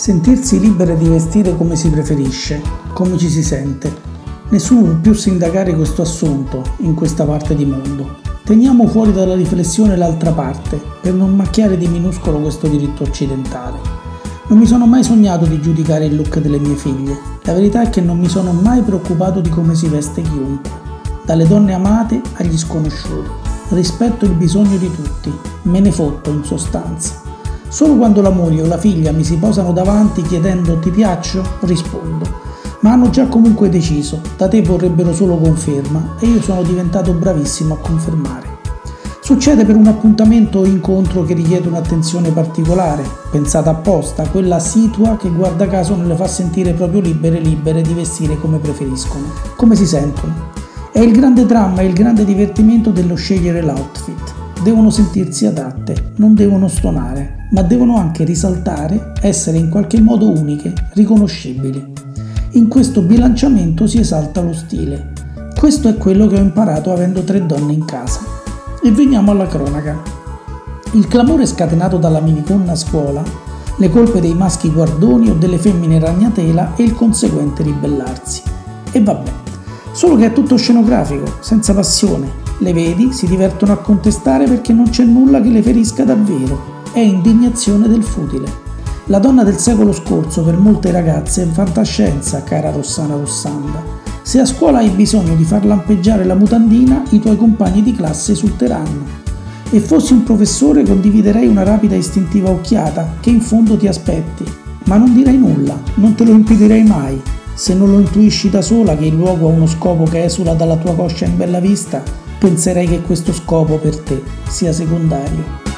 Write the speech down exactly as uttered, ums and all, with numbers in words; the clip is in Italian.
Sentirsi libere di vestire come si preferisce, come ci si sente. Nessuno può più sindacare questo assunto in questa parte di mondo. Teniamo fuori dalla riflessione l'altra parte, per non macchiare di minuscolo questo diritto occidentale. Non mi sono mai sognato di giudicare il look delle mie figlie. La verità è che non mi sono mai preoccupato di come si veste chiunque, dalle donne amate agli sconosciuti. Rispetto il bisogno di tutti, me ne fotto in sostanza. Solo quando la moglie o la figlia mi si posano davanti chiedendo "ti piaccio?" rispondo. Ma hanno già comunque deciso, da te vorrebbero solo conferma e io sono diventato bravissimo a confermare. Succede per un appuntamento o incontro che richiede un'attenzione particolare, pensata apposta, quella situa che guarda caso non le fa sentire proprio libere libere di vestire come preferiscono, come si sentono. È il grande dramma e il grande divertimento dello scegliere l'outfit. Devono sentirsi adatte, non devono stonare, ma devono anche risaltare, essere in qualche modo uniche, riconoscibili. In questo bilanciamento si esalta lo stile. Questo è quello che ho imparato avendo tre donne in casa. E veniamo alla cronaca. Il clamore scatenato dalla minigonna a scuola, le colpe dei maschi guardoni o delle femmine ragnatela e il conseguente ribellarsi. E vabbè, solo che è tutto scenografico, senza passione. Le vedi, si divertono a contestare perché non c'è nulla che le ferisca davvero. È indignazione del futile. La donna del secolo scorso per molte ragazze è fantascienza, cara Rossana Rossanda. Se a scuola hai bisogno di far lampeggiare la mutandina, i tuoi compagni di classe esulteranno. E fossi un professore condividerei una rapida e istintiva occhiata che in fondo ti aspetti. Ma non direi nulla, non te lo impedirei mai. Se non lo intuisci da sola che il luogo ha uno scopo che esula dalla tua coscia in bella vista, penserei che questo scopo per te sia secondario.